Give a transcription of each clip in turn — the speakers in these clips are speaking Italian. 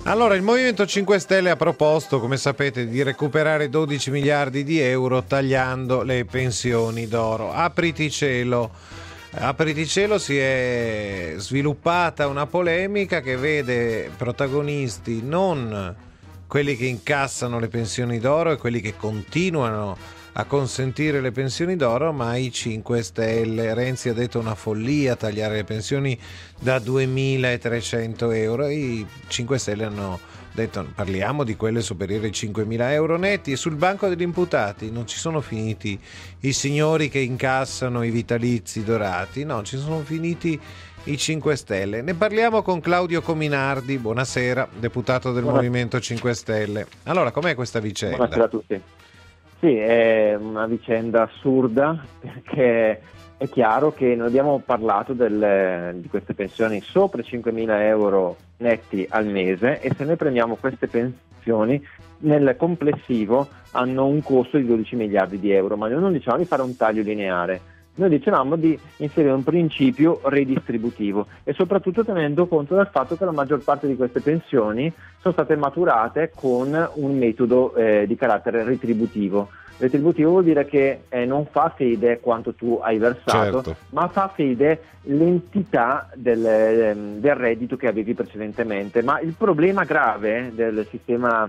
Allora, il Movimento 5 Stelle ha proposto, come sapete, di recuperare 12 miliardi di euro tagliando le pensioni d'oro. Apriti cielo. Apriti cielo, si è sviluppata una polemica che vede protagonisti non quelli che incassano le pensioni d'oro e quelli che continuano a consentire le pensioni d'oro, ma i 5 Stelle. Renzi ha detto una follia tagliare le pensioni da 2.300 euro. I 5 Stelle hanno detto parliamo di quelle superiori ai 5.000 euro netti, e sul banco degli imputati non ci sono finiti i signori che incassano i vitalizi dorati, no, ci sono finiti i 5 Stelle. Ne parliamo con Claudio Cominardi, buonasera, deputato del Movimento 5 Stelle. Allora, com'è questa vicenda? Buonasera a tutti. Sì, è una vicenda assurda, perché è chiaro che noi abbiamo parlato di queste pensioni sopra i 5.000 euro netti al mese, e se noi prendiamo queste pensioni nel complessivo hanno un costo di 12 miliardi di euro, ma noi non diciamo di fare un taglio lineare. Noi dicevamo di inserire un principio redistributivo, e soprattutto tenendo conto del fatto che la maggior parte di queste pensioni sono state maturate con un metodo di carattere retributivo. Retributivo vuol dire che non fa fede quanto tu hai versato, certo, ma fa fede l'entità del reddito che avevi precedentemente. Ma il problema grave del sistema,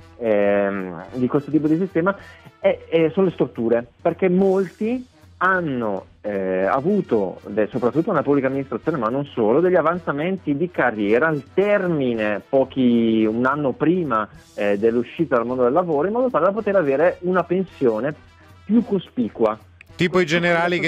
di questo tipo di sistema, sono le strutture, perché molti hanno avuto, soprattutto nella pubblica amministrazione, ma non solo, degli avanzamenti di carriera al termine un anno prima dell'uscita dal mondo del lavoro, in modo tale da poter avere una pensione più cospicua. Tipo i generali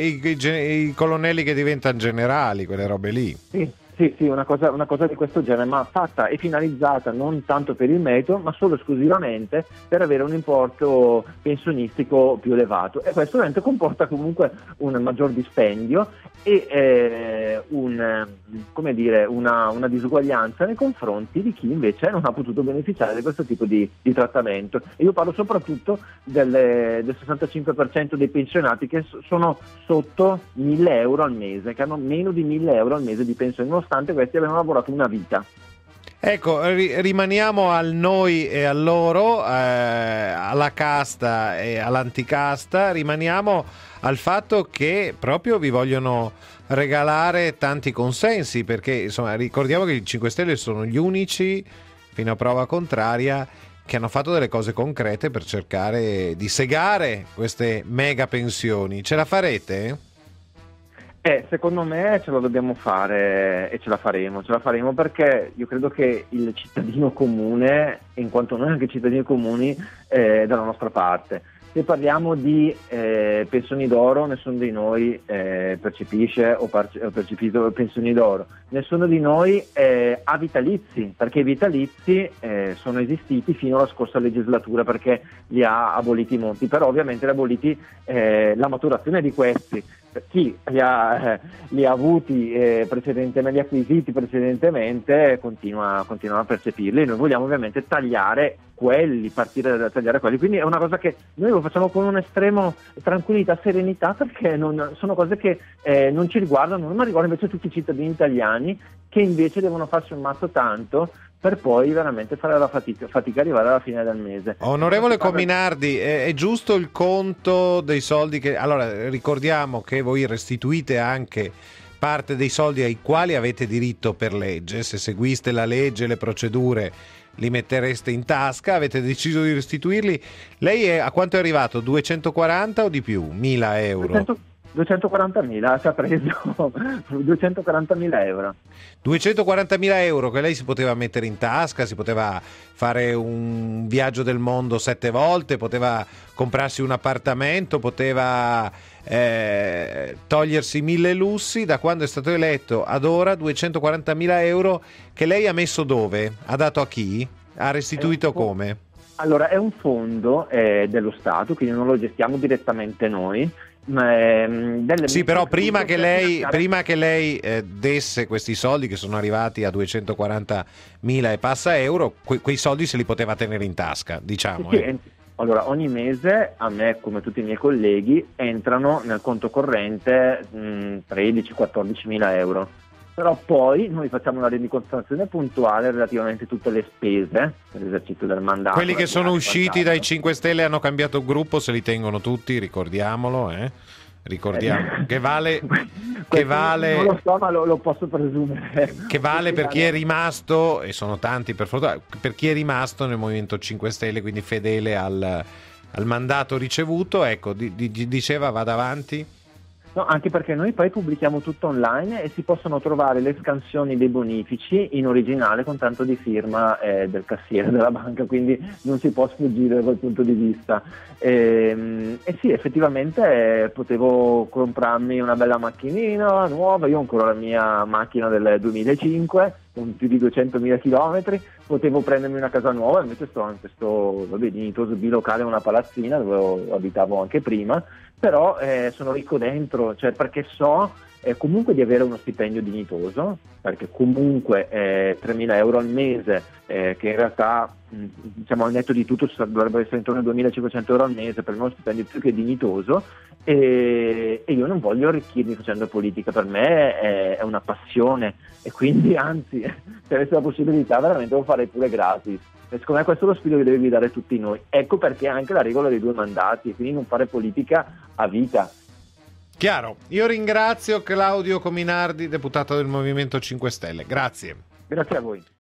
i colonnelli che diventano generali, quelle robe lì. Sì, una cosa di questo genere, ma fatta e finalizzata non tanto per il merito, ma solo esclusivamente per avere un importo pensionistico più elevato, e questo ovviamente comporta comunque un maggior dispendio e una disuguaglianza nei confronti di chi invece non ha potuto beneficiare di questo tipo di trattamento. E io parlo soprattutto del 65% dei pensionati che sono sotto 1.000 euro al mese, che hanno meno di 1.000 euro al mese di pensione, nonostante questi abbiano lavorato una vita. Ecco, rimaniamo al noi e al loro, alla casta e all'anticasta. Rimaniamo al fatto che proprio vi vogliono regalare tanti consensi, perché insomma ricordiamo che i 5 Stelle sono gli unici, fino a prova contraria, che hanno fatto delle cose concrete per cercare di segare queste mega pensioni. Ce la farete? Secondo me ce la dobbiamo fare, e ce la faremo perché io credo che il cittadino comune, in quanto noi anche cittadini comuni, è dalla nostra parte. Se parliamo di pensioni d'oro, nessuno di noi percepisce o percepito pensioni d'oro, nessuno di noi ha vitalizi, perché i vitalizi sono esistiti fino alla scorsa legislatura, perché li ha aboliti molti, però ovviamente li ha aboliti la maturazione di questi. Chi li ha avuti precedentemente, li ha acquisiti precedentemente, continua a percepirli. Noi vogliamo ovviamente partire da tagliare quelli, quindi è una cosa che noi lo facciamo con un estremo tranquillità, serenità, perché sono cose che non ci riguardano, ma riguardano invece tutti i cittadini italiani, che invece devono farsi un mazzo tanto per poi veramente fare la fatica arrivare alla fine del mese. Onorevole Cominardi, è giusto il conto dei soldi che... Allora, ricordiamo che voi restituite anche parte dei soldi ai quali avete diritto per legge. Se seguiste la legge, le procedure, li mettereste in tasca. Avete deciso di restituirli. Lei a quanto è arrivato? 240 o di più? 1.000 euro? 240.000 ci ha preso 240.000 euro. 240.000 euro che lei si poteva mettere in tasca, si poteva fare un viaggio del mondo 7 volte, poteva comprarsi un appartamento, poteva togliersi 1.000 lussi. Da quando è stato eletto ad ora 240.000 euro che lei ha messo dove? Ha dato a chi? Ha restituito come? Allora, è un fondo dello Stato, quindi non lo gestiamo direttamente noi. Sì, però prima che lei desse questi soldi, che sono arrivati a 240.000 e passa euro, quei soldi se li poteva tenere in tasca, diciamo. Sì. Allora, ogni mese a me, come tutti i miei colleghi, entrano nel conto corrente 13-14.000 euro. Però poi noi facciamo una rendicontazione puntuale relativamente a tutte le spese per l'esercizio del mandato. Quelli che sono usciti dai 5 Stelle hanno cambiato gruppo, se li tengono tutti, ricordiamolo, ricordiamo che vale non lo so, ma lo posso presumere, che vale per chi è rimasto, e sono tanti per fortuna, per chi è rimasto nel Movimento 5 Stelle, quindi fedele al mandato ricevuto. Ecco, diceva, vada avanti. No, anche perché noi poi pubblichiamo tutto online e si possono trovare le scansioni dei bonifici in originale con tanto di firma del cassiere della banca, quindi non si può sfuggire da quel punto di vista. E sì, effettivamente potevo comprarmi una bella macchinina nuova, io ho ancora la mia macchina del 2005 con più di 200.000 chilometri, potevo prendermi una casa nuova, invece sto in questo dignitoso bilocale, una palazzina dove abitavo anche prima, però sono ricco dentro, cioè perché so comunque di avere uno stipendio dignitoso, perché comunque 3.000 euro al mese, che in realtà diciamo al netto di tutto dovrebbe essere intorno ai 2.500 euro al mese, per me è uno stipendio più che dignitoso, e io non voglio arricchirmi facendo politica, per me è una passione, e quindi anzi se avessi la possibilità veramente lo farei pure gratis. E secondo me questo è lo spirito che deve guidare tutti noi. Ecco perché anche la regola dei 2 mandati, e quindi non fare politica a vita. Chiaro, io ringrazio Claudio Cominardi, deputato del Movimento 5 Stelle. Grazie. Grazie a voi.